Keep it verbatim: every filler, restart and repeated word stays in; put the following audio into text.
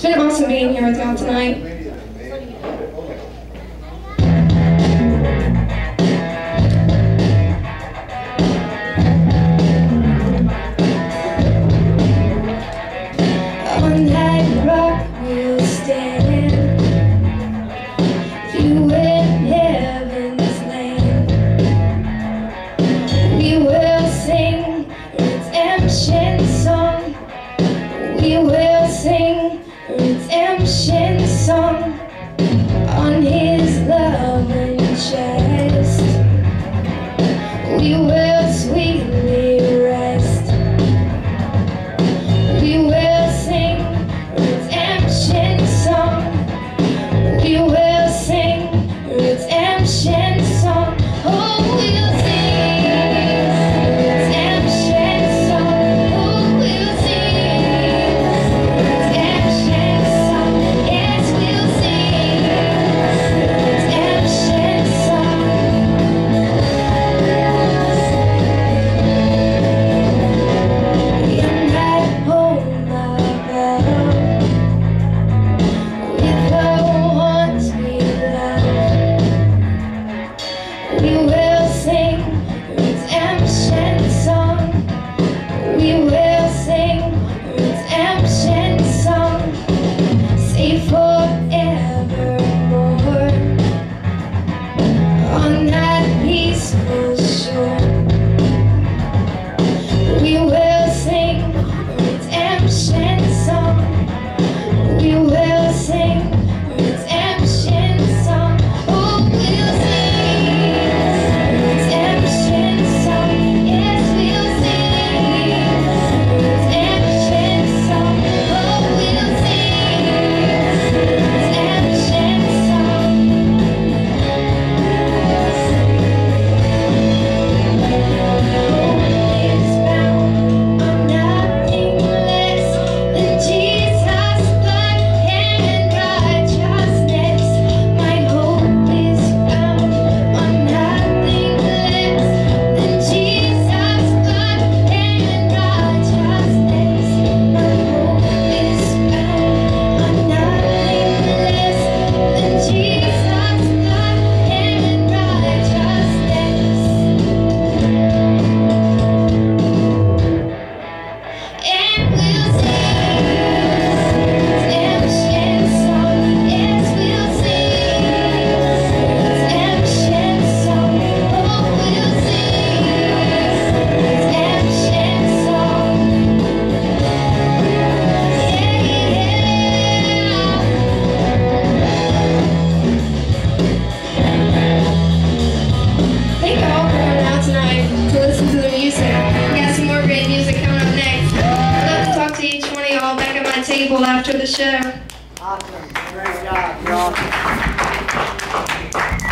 been awesome being here with y'all tonight. On that rock we'll stand, you in heaven's land. We will sing redemption song. We will sing redemption song on his loving chest. We will sweetly rest. We will sing redemption song. We will sing redemption song. Oh, we'll sing redemption song. Oh, we'll sing redemption song. Yes, we'll sing redemption song. In that home above, with the ones we love, we will sing redemption song. We will sing redemption song. Say forevermore on that peaceful shore. We will sing redemption song. We will sing redemption song. Oh, we'll sing redemption song. Yes, we'll sing redemption song. Oh, we'll sing redemption song. Hope is bound on nothing less than Jesus' blood and righteousness. My hope is found on nothing less than Jesus' blood and righteousness. My hope is found on nothing less than Jesus' blood and righteousness. And we'll sing redemption song. Yes, we'll sing redemption song. Oh, we'll sing redemption song. Thank you all for coming out tonight to listen to the music. We got some more great music coming up next. I'd love to talk to each one of y'all back at my table after the show. Awesome. Great job. You're awesome.